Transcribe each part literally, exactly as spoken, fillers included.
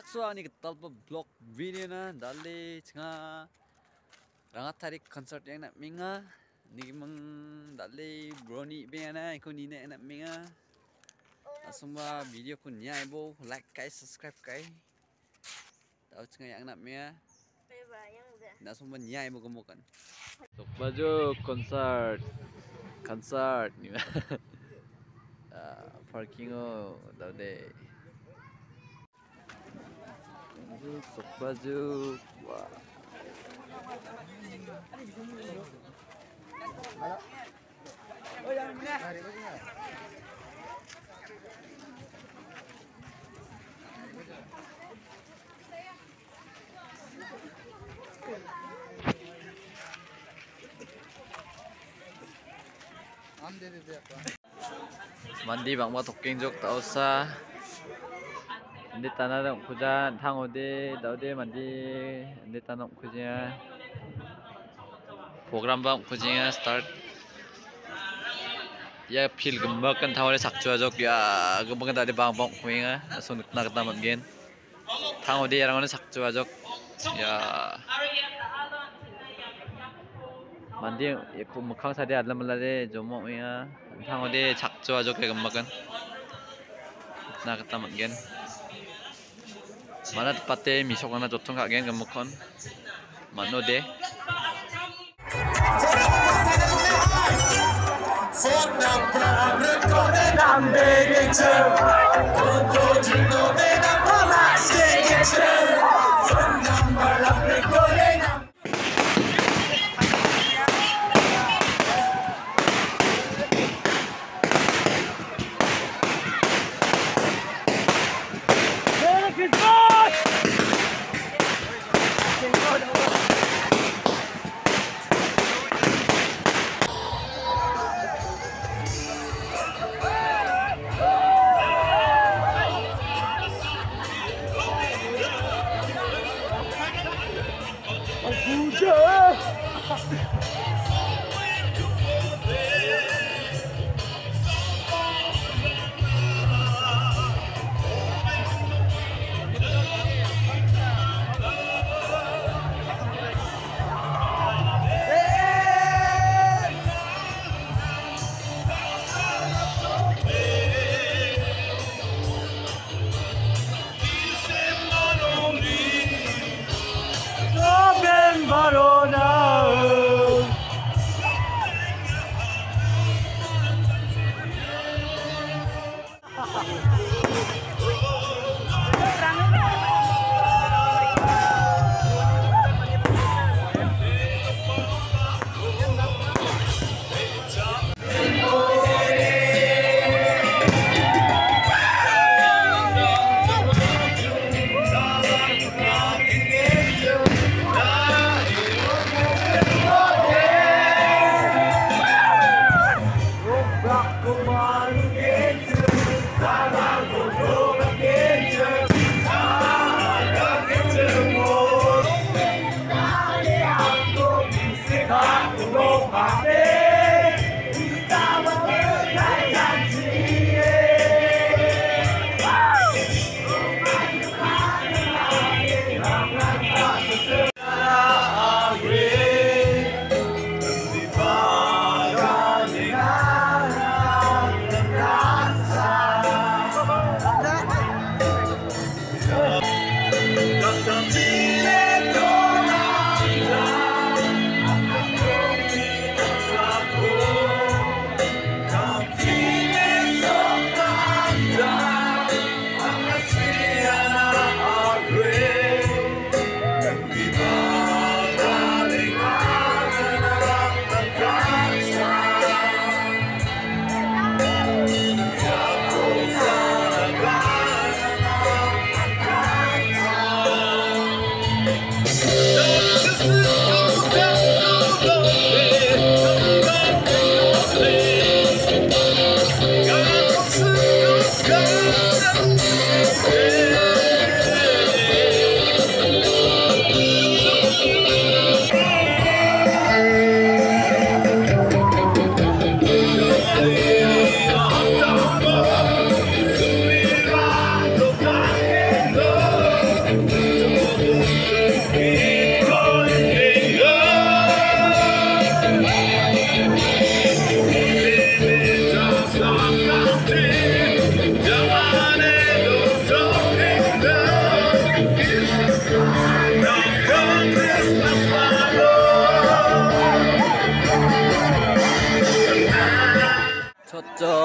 Saksuani ketalpa blog video na dali chinga rangat tarik concert yang nak minga ni mang dali brownie be na ikut ni nak minga semua video kun nyai bo like kai subscribe kai tahu chinga yang nak minga nak semua nyai bo gemukan sok baju concert concert ni parking oh dali sok baju wah mandi bang batok kenjok tak usah. Hindi tanah kuja thang ode daude mandi hindi tanah kuja program bang kuja start ya feel gembak kan thang ode sakju ajok ya gembak kan tadi bang bang kuinga langsung nak tamat gen thang ode yang ode sakju ajok ya mandi ya ku mukang sadi adlam melade jomo kuinga thang ode sakju ajok ya gembak kan nak tamat gen mana tepatnya misok mana jotong kak gen gemukon mana deh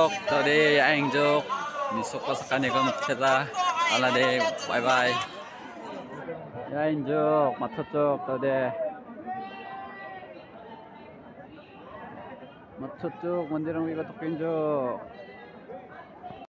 Matchok tadi aing juk misuk pasakan ko matchela ala de bye bye ya injuk matchok tadi matchok mandirang wi batok injuk